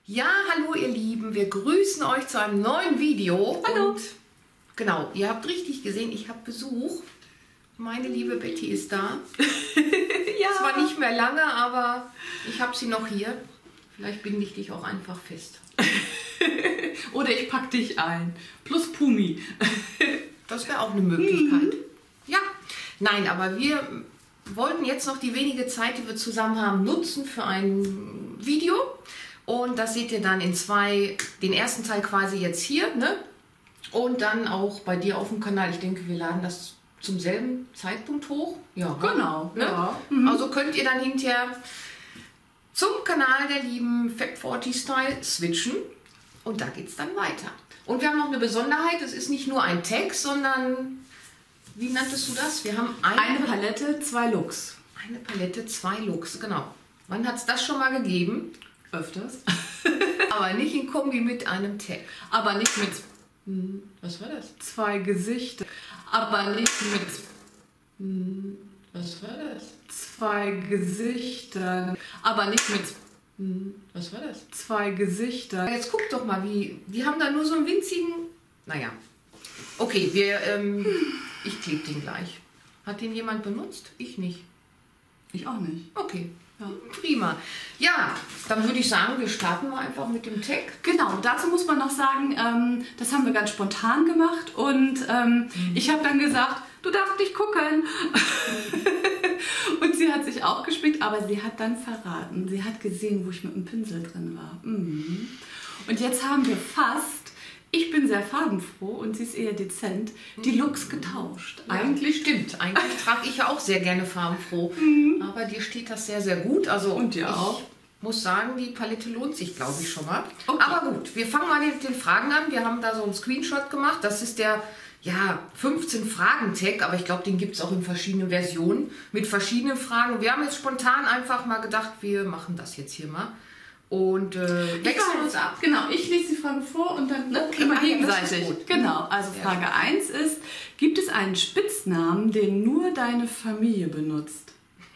Ja, hallo ihr Lieben, wir grüßen euch zu einem neuen Video. Hallo. Und genau, ihr habt richtig gesehen, ich habe Besuch. Meine liebe Betty ist da. Ja. Zwar nicht mehr lange, aber ich habe sie noch hier. Vielleicht binde ich dich auch einfach fest. Oder ich pack dich ein. Plus Pumi. Das wäre auch eine Möglichkeit. Ja, nein, aber wir wollten jetzt noch die wenige Zeit, die wir zusammen haben, nutzen für ein Video. Und das seht ihr dann in den ersten Teil quasi jetzt hier, ne? Und dann auch bei dir auf dem Kanal. Ich denke, wir laden das zum selben Zeitpunkt hoch. Ja, Genau. ne? Ja. Also könnt ihr dann hinterher zum Kanal der lieben Fab40 Style switchen. Und da geht es dann weiter. Und wir haben noch eine Besonderheit. Es ist nicht nur ein Tag, sondern, wie nanntest du das? Wir haben Eine Palette, 2 Looks. Eine Palette, 2 Looks, genau. Wann hat es das schon mal gegeben? Öfters. Aber nicht in Kombi mit einem Tag. Aber nicht mit Was war das? 2 Gesichter. Aber nicht mit Was war das? 2 Gesichtern. Aber nicht mit Was war das? 2 Gesichtern. Jetzt guck doch mal, die haben da nur so einen winzigen... Naja. Okay, ich klebe den gleich. Hat den jemand benutzt? Ich nicht. Ich auch nicht. Okay. Ja. Prima. Ja, dann würde ich sagen, wir starten mal einfach mit dem Tag. Genau, dazu muss man noch sagen, das haben wir ganz spontan gemacht und ich habe dann gesagt, du darfst nicht gucken. Und sie hat sich auch gespickt, aber sie hat dann verraten, sie hat gesehen, wo ich mit dem Pinsel drin war. Und jetzt haben wir ich bin sehr farbenfroh und sie ist eher dezent, die Looks getauscht. Ja, eigentlich stimmt. Eigentlich trage ich ja auch sehr gerne farbenfroh. Aber dir steht das sehr, sehr gut. Also Und dir auch. Ich muss sagen, die Palette lohnt sich, glaube ich, schon mal. Okay. Aber gut, wir fangen mal mit den Fragen an. Wir haben da so einen Screenshot gemacht. Das ist der 15-Fragen-Tag, aber ich glaube, den gibt es auch in verschiedenen Versionen mit verschiedenen Fragen. Wir haben jetzt spontan einfach mal gedacht, wir machen das jetzt hier mal. Und wechseln uns ab. Genau, ich lese die Frage vor und dann Okay, immer das ist gegenseitig. gut. Genau, also Frage 1 ist, gibt es einen Spitznamen, den nur deine Familie benutzt?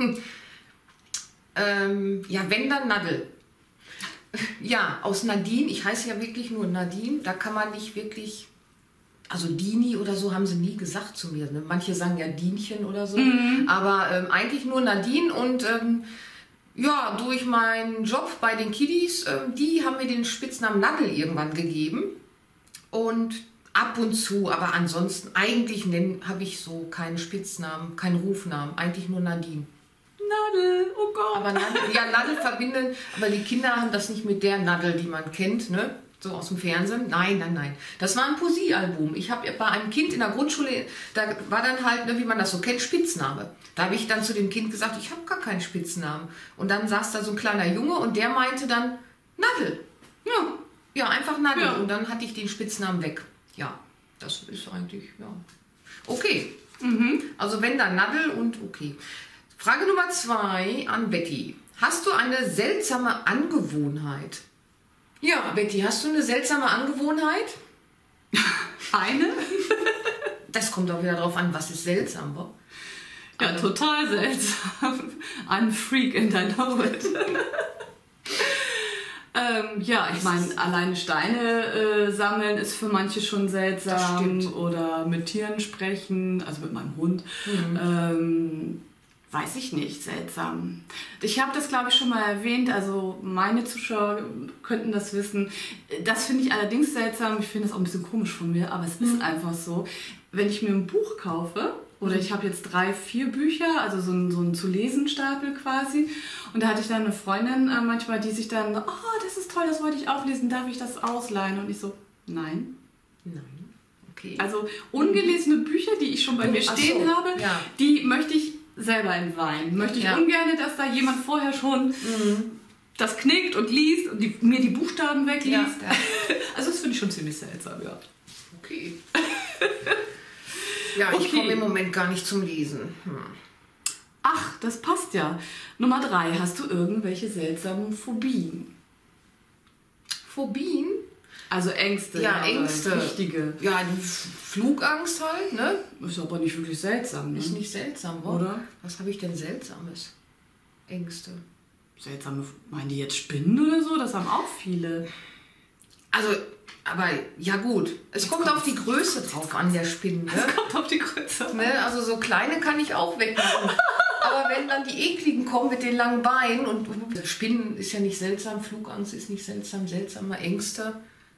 Ja, wenn dann Nadel. Ja, aus Nadine, ich heiße ja wirklich nur Nadine, da kann man nicht wirklich, also Dini oder so haben sie nie gesagt zu mir. Ne? Manche sagen ja Dienchen oder so, aber eigentlich nur Nadine und ja, durch meinen Job bei den Kiddies, die haben mir den Spitznamen Nadel irgendwann gegeben und ab und zu, aber ansonsten eigentlich habe ich so keinen Spitznamen, keinen Rufnamen, eigentlich nur Nadine. Nadel, oh Gott. Aber Nadel verbinden, aber die Kinder haben das nicht mit der Nadel, die man kennt, ne? So aus dem Fernsehen. Nein, nein, nein. Das war ein Poesiealbum. Ich habe bei einem Kind in der Grundschule, da war dann halt, ne, wie man das so kennt, Spitzname. Da habe ich dann zu dem Kind gesagt, ich habe gar keinen Spitznamen. Und dann saß da so ein kleiner Junge und der meinte dann Nadel. Ja, einfach Nadel. Ja. Und dann hatte ich den Spitznamen weg. Ja, das ist eigentlich, ja. Okay. Also wenn dann Nadel und okay. Frage Nummer 2 an Betty. Hast du eine seltsame Angewohnheit? Ja, Betty, hast du eine seltsame Angewohnheit? Eine? Das kommt auch wieder drauf an, was ist seltsam, wa? Ja, total seltsam. I'm a freak and I know it. Ja, ich meine, alleine Steine sammeln ist für manche schon seltsam. Das stimmt. Oder mit Tieren sprechen, also mit meinem Hund. Weiß ich nicht, seltsam. Ich habe das, glaube ich, schon mal erwähnt, also meine Zuschauer könnten das wissen. Das finde ich allerdings seltsam, ich finde das auch ein bisschen komisch von mir, aber es ist einfach so. Wenn ich mir ein Buch kaufe, oder ich habe jetzt 3, 4 Bücher, also so ein zu-lesen-Stapel quasi, und da hatte ich dann eine Freundin manchmal, die sich dann, oh, das ist toll, das wollte ich auch lesen, darf ich das ausleihen? Und ich so, nein. Nein. Okay. Also ungelesene Bücher, die ich schon bei mir stehen habe, die möchte ich selber entweihen. Möchte ich ungern, dass da jemand vorher schon das knickt und liest und mir die Buchstaben wegliest. Ja. Also das finde ich schon ziemlich seltsam, ja. Okay. Ja, ich komme im Moment gar nicht zum Lesen. Ach, das passt ja. Nummer 3, hast du irgendwelche seltsamen Phobien? Phobien? Also Ängste. Ja, Ängste. Richtige. Ja, die Flugangst halt, ne? Ist aber nicht wirklich seltsam, ne? Ist nicht seltsam, oder? Was habe ich denn Seltsames? Ängste. seltsame, meinen die jetzt Spinnen oder so? Das haben auch viele. Also, aber ja gut, es kommt auf die Größe drauf an, der Spinnen. Ne? Es kommt auf die Größe. Ne? Also so kleine kann ich auch wegmachen. Aber wenn dann die ekligen kommen mit den langen Beinen und Spinnen ist ja nicht seltsam, Flugangst ist nicht seltsam, seltsame Ängste.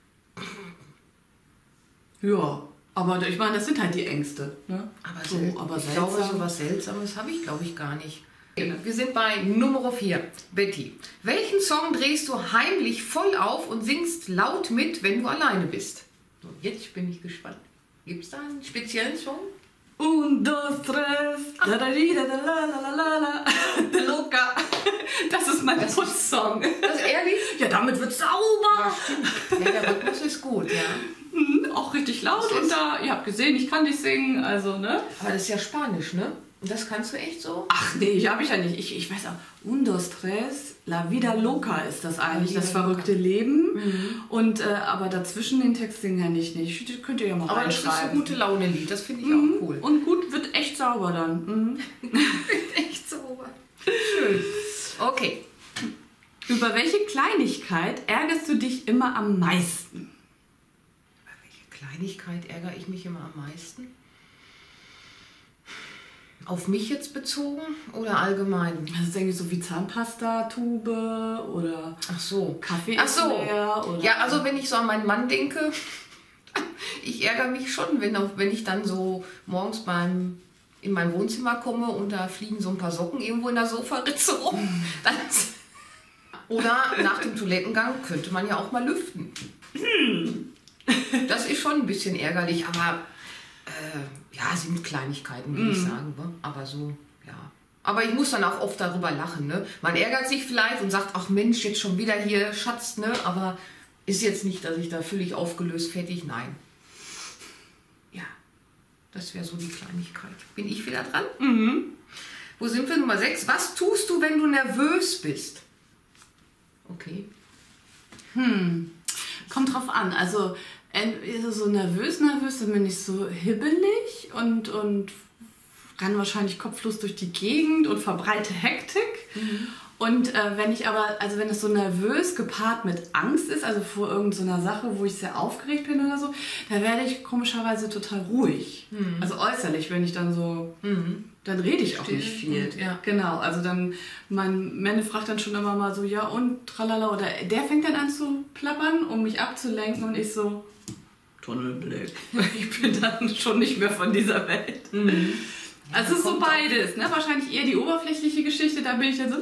Ja, aber ich meine, das sind halt die Ängste. Ne? Aber, so, aber ich glaube, so was Seltsames habe ich, glaube ich, gar nicht. Wir sind bei Nummer 4. Betty, welchen Song drehst du heimlich voll auf und singst laut mit, wenn du alleine bist? So, jetzt bin ich gespannt. Gibt es da einen speziellen Song? Un, dos, tres, la la la la la la la, de loca. Das ist mein Putzsong. Das ist ehrlich? Ja, damit wird sauber. Ja, stimmt. Ja, der Rhythmus ist gut, ja. Auch richtig laut und da, ihr habt gesehen, ich kann nicht singen, also, ne? Aber das ist ja Spanisch, ne? Und das kannst du echt so? Ach nee, habe ich ja nicht. Ich weiß auch, un, dos, tres, la vida loca ist das eigentlich, das verrückte Leben. Und, aber dazwischen den Text singen kann ich nicht. Könnt ihr ja mal aber das ist so reinschreiben. gute Laune-Lied, das finde ich auch cool. Und gut, wird echt sauber dann. Echt sauber. Schön. Okay. Über welche Kleinigkeit ärgerst du dich immer am meisten? Über welche Kleinigkeit ärgere ich mich immer am meisten? Auf mich jetzt bezogen oder allgemein? Das ist irgendwie so wie Zahnpasta-Tube oder Ach so. Kaffee Ach so. leer. Oder Ja, also wenn ich so an meinen Mann denke, ich ärgere mich schon, wenn ich dann so morgens in mein Wohnzimmer komme und da fliegen so ein paar Socken irgendwo in der Sofaritze rum. Dann, oder nach dem Toilettengang könnte man ja auch mal lüften. Das ist schon ein bisschen ärgerlich, aber ja, sind Kleinigkeiten, würde ich sagen. Ne? Aber so, ja. Aber ich muss dann auch oft darüber lachen. Ne? Man ärgert sich vielleicht und sagt, ach Mensch, jetzt schon wieder hier, Schatz, ne? Aber ist jetzt nicht, dass ich da völlig aufgelöst fertig, nein. Ja, das wäre so die Kleinigkeit. Bin ich wieder dran? Wo sind wir? Nummer 6. Was tust du, wenn du nervös bist? Okay. Kommt drauf an. Also so nervös, dann bin ich so hibbelig und renne wahrscheinlich kopflos durch die Gegend und verbreite Hektik. Und wenn es so nervös gepaart mit Angst ist, also vor irgendeiner Sache, wo ich sehr aufgeregt bin oder so, da werde ich komischerweise total ruhig. Also äußerlich, wenn ich dann so, dann rede ich auch nicht viel. Ja. Genau, also dann, mein Männer fragt dann schon immer mal so, ja und tralala, oder der fängt dann an zu plappern, um mich abzulenken und ich so, Tunnelblick. Ich bin dann schon nicht mehr von dieser Welt. Also es ist so beides, ne? Wahrscheinlich eher die oberflächliche Geschichte, da bin ich dann so,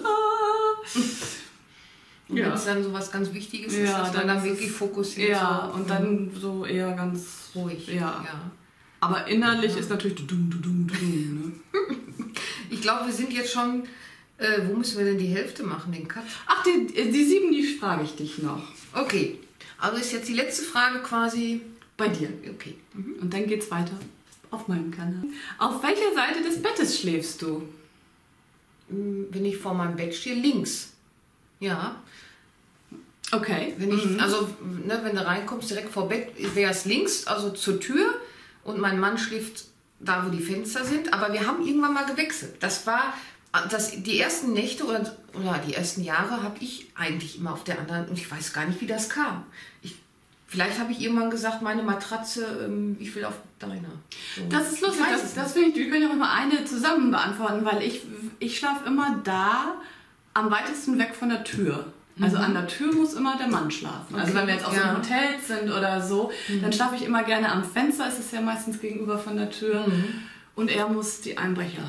Und wenn es dann so was ganz Wichtiges ist, dass man dann wirklich fokussiert. Ja, so, und dann so eher ganz ruhig. Ja. Aber innerlich ist natürlich ne? Ich glaube, wir sind jetzt schon, wo müssen wir denn die Hälfte machen, den Cut? Ach, die 7, die frage ich dich noch. Okay, also ist jetzt die letzte Frage quasi bei dir. Okay. Und dann geht's weiter auf meinem Kanal. Auf welcher Seite des Bettes schläfst du? Wenn ich vor meinem Bett stehe, links. Ja. Okay. Wenn ich, also, ne, wenn du reinkommst, direkt vor Bett, wäre es links, also zur Tür. Und mein Mann schläft da, wo die Fenster sind. Aber wir haben irgendwann mal gewechselt. Das war, die ersten Nächte oder die ersten Jahre habe ich eigentlich immer auf der anderen. Und ich weiß gar nicht, wie das kam. Vielleicht habe ich irgendwann gesagt, meine Matratze, ich will auf deiner. So. Das ist lustig, das finde ich, wir können ja auch immer eine zusammen beantworten, weil ich schlafe immer da am weitesten weg von der Tür. Also an der Tür muss immer der Mann schlafen. Also wenn wir jetzt auch so im Hotel sind oder so, dann schlafe ich immer gerne am Fenster, es ist ja meistens gegenüber von der Tür. Und er muss die Einbrecher.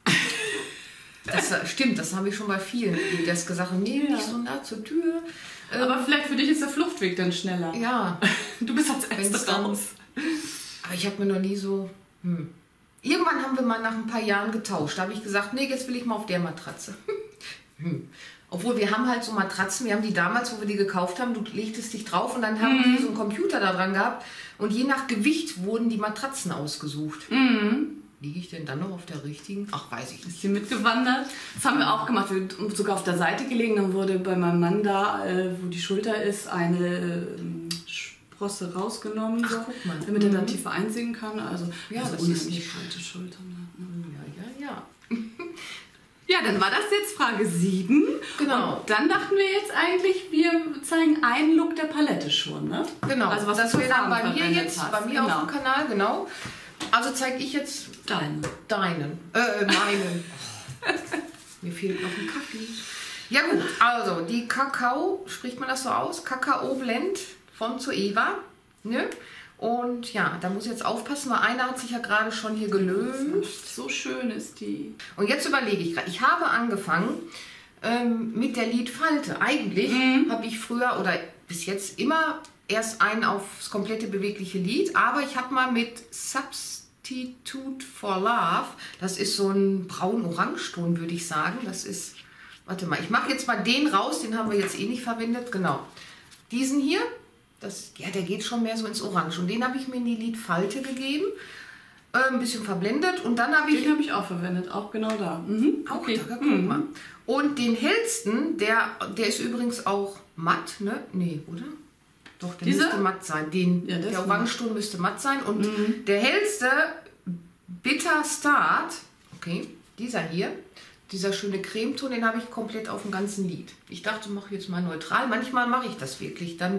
Das stimmt, das habe ich schon bei vielen, die das gesagt haben, nee, nicht so nah zur Tür. Aber vielleicht für dich ist der Fluchtweg dann schneller. Ja. Du bist als Erste raus. Aber ich habe mir noch nie so... Irgendwann haben wir mal nach ein paar Jahren getauscht. Da habe ich gesagt, nee, jetzt will ich mal auf der Matratze. Obwohl wir haben halt so Matratzen, wir haben die damals, wo wir die gekauft haben, du legtest dich drauf und dann haben die so einen Computer da dran gehabt. Und je nach Gewicht wurden die Matratzen ausgesucht. Liege ich denn dann noch auf der richtigen? Ach, weiß ich nicht. Ist sie mitgewandert? Das haben wir auch gemacht. Wir haben sogar auf der Seite gelegen. Dann wurde bei meinem Mann da, wo die Schulter ist, eine Sprosse rausgenommen, so, guck mal. damit er dann tiefer einsinken kann. Also ja, das ohne ist nicht nicht kalte Schultern. Ja. Ja, dann war das jetzt Frage 7. Genau. Und dann dachten wir jetzt eigentlich, wir zeigen einen Look der Palette schon, ne? Genau, Also was das du wäre dann bei mir verwendet jetzt, hast. bei mir auf dem Kanal, genau. Also zeige ich jetzt Deinen. meinen. Mir fehlt noch ein Kaffee. Ja gut, also die Kakao, spricht man das so aus? Kakao Blend von Zoeva. Ne? Und ja, da muss ich jetzt aufpassen, weil einer hat sich ja gerade schon hier gelöst. So schön ist die. Und jetzt überlege ich gerade, ich habe angefangen mit der Lidfalte. Eigentlich habe ich früher oder bis jetzt immer erst einen aufs komplette bewegliche Lid, aber ich habe mal mit Substitute for Love, das ist so ein braun-orange-Ton, würde ich sagen. Das ist, warte mal, ich mache jetzt mal den raus, den haben wir jetzt eh nicht verwendet, genau. Diesen hier, ja, der geht schon mehr so ins Orange und den habe ich mir in die Lidfalte gegeben. Ein bisschen verblendet und dann habe ich... Den habe ich auch verwendet, auch genau da. Auch okay. Da, guck mal. Und den hellsten, der ist übrigens auch matt, ne? Nee, oder? Doch, der müsste matt sein. Der Orangeton müsste matt sein. Und der hellste, Bitter Start, okay, dieser hier, dieser schöne Cremeton, den habe ich komplett auf dem ganzen Lid. Ich dachte, mache jetzt mal neutral. Manchmal mache ich das wirklich. Dann,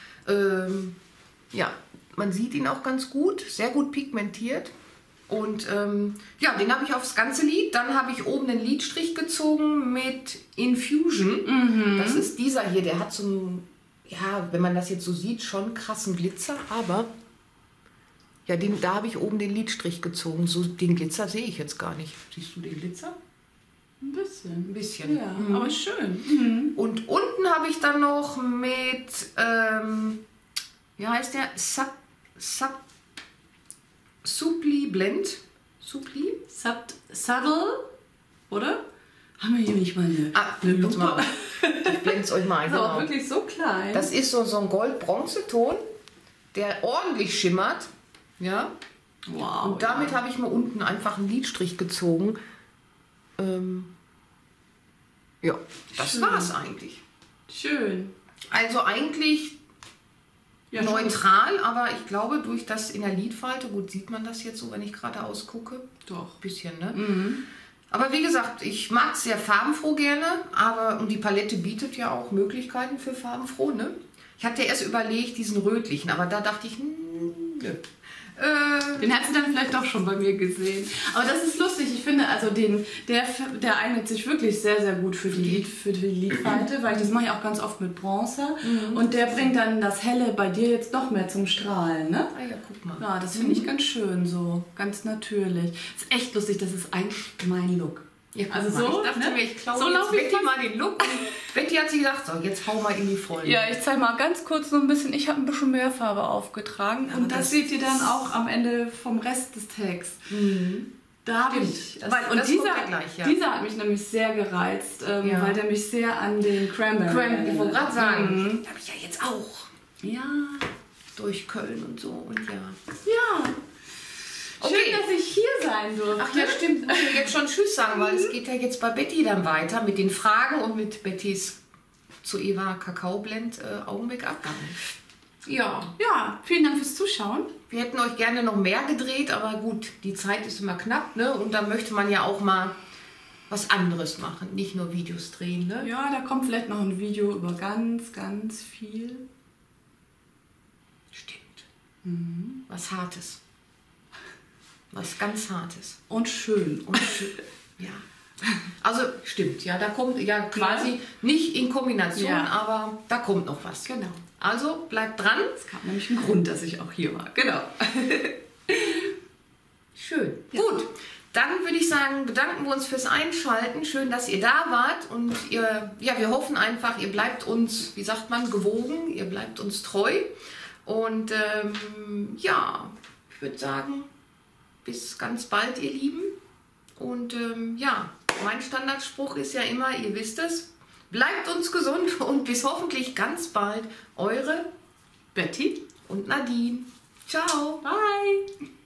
ja, man sieht ihn auch ganz gut, sehr gut pigmentiert. Und ja, den habe ich aufs ganze Lid. Dann habe ich oben den Lidstrich gezogen mit Infusion. Das ist dieser hier, der hat so einen, ja, wenn man das jetzt so sieht, schon krassen Glitzer. Aber ja, da habe ich oben den Lidstrich gezogen. So, den Glitzer sehe ich jetzt gar nicht. Siehst du den Glitzer? Ein bisschen. Ein bisschen. Ja, aber schön. Und unten habe ich dann noch mit, wie heißt der? Supply Blend. Supply? Subtle, oder? Haben wir hier nicht mal eine Lupe? Mal. Ich blende es euch mal ein. Das ist auch wirklich so klein. Das ist so ein Gold-Bronze-Ton, der ordentlich schimmert. Ja. Wow. Und damit habe ich mir unten einfach einen Lidstrich gezogen. Ja, das war's eigentlich. Schön. Also eigentlich ja, neutral, aber ich glaube, durch das in der Lidfalte, gut, sieht man das jetzt so, wenn ich gerade ausgucke? Doch. Bisschen, ne? Aber wie gesagt, ich mag es sehr farbenfroh gerne, und die Palette bietet ja auch Möglichkeiten für farbenfroh, ne? Ich hatte erst überlegt, diesen rötlichen, aber da dachte ich, nö. Den hast du dann vielleicht doch schon bei mir gesehen. Aber das ist lustig. Ich finde, also der eignet sich wirklich sehr, sehr gut für die Lidfalte, weil das mache ich auch ganz oft mit Bronzer. Und der bringt dann das Helle bei dir jetzt noch mehr zum Strahlen, ne? Ah ja, guck mal. Ja, das finde ich ganz schön so. Ganz natürlich. Das ist echt lustig. Das ist eigentlich mein Look. Ja, also so, ich dachte mir, ich klaue so jetzt Betty mal den Look. Betty hat sich gedacht, so, jetzt hau mal in die Vollen. Ja, ich zeige mal ganz kurz so ein bisschen. Ich habe ein bisschen mehr Farbe aufgetragen. Ja, und das seht ihr dann auch am Ende vom Rest des Tags. Da habe ich... Dieser hat mich nämlich sehr gereizt, weil der mich sehr an den Cranberry... Ich wollte gerade sagen, habe ich ja jetzt auch. Ja. Durch Köln und so und ja. Ja. Okay. Schön, dass ich hier sein durfte. Ach ja, stimmt. Ich muss jetzt schon Tschüss sagen, weil es geht ja jetzt bei Betty dann weiter mit den Fragen und mit Bettys Zoeva Kakao Blend Augen-Make-up. Ja. Ja, vielen Dank fürs Zuschauen. Wir hätten euch gerne noch mehr gedreht, aber gut, die Zeit ist immer knapp, ne? Und da möchte man ja auch mal was anderes machen, nicht nur Videos drehen, ne? Ja, da kommt vielleicht noch ein Video über ganz, ganz viel. Stimmt. Was Hartes. Was ganz Hartes. Und schön. Und schön. Ja. Also stimmt, ja, da kommt ja quasi nicht in Kombination, aber da kommt noch was. Genau. Also bleibt dran. Es gab nämlich einen Grund, dass ich auch hier war. Genau. Schön. Ja. Gut, dann würde ich sagen, bedanken wir uns fürs Einschalten. Schön, dass ihr da wart und wir hoffen einfach, ihr bleibt uns, wie sagt man, gewogen, ihr bleibt uns treu. Und ja, ich würde sagen, bis ganz bald, ihr Lieben. Und ja, mein Standardspruch ist ja immer, ihr wisst es, bleibt uns gesund und bis hoffentlich ganz bald. Eure Betty und Nadine. Ciao. Bye.